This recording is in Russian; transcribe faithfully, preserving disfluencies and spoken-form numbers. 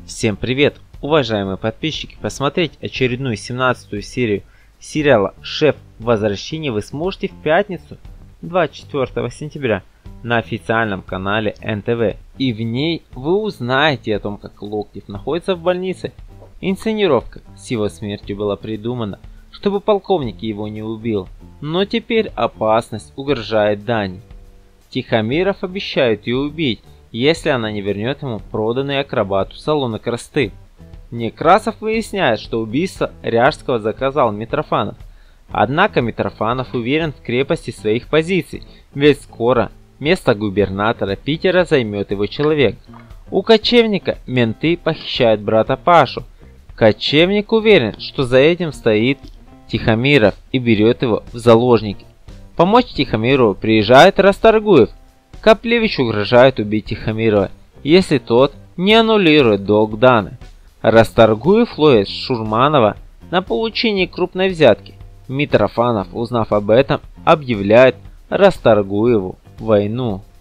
Всем привет, уважаемые подписчики! Посмотреть очередную семнадцатую серию сериала «Шеф. Возвращение» вы сможете в пятницу, двадцать четвёртого сентября, на официальном канале эн тэ вэ. И в ней вы узнаете о том, как Локтев находится в больнице. Инсценировка с его смертью была придумана, чтобы полковник его не убил. Но теперь опасность угрожает Дане. Тихомиров обещает ее убить, если она не вернет ему проданный акробату салона красоты. Некрасов выясняет, что убийство Ряжского заказал Митрофанов. Однако Митрофанов уверен в крепости своих позиций, ведь скоро место губернатора Питера займет его человек. У кочевника менты похищают брата Пашу. Кочевник уверен, что за этим стоит Тихомиров и берет его в заложники. Помочь Тихомирову приезжает Расторгуев. Каплевич угрожает убить Тихомирова, если тот не аннулирует долг Даны. Расторгуев ловит Шурманова на получение крупной взятки. Митрофанов, узнав об этом, объявляет Расторгуеву войну.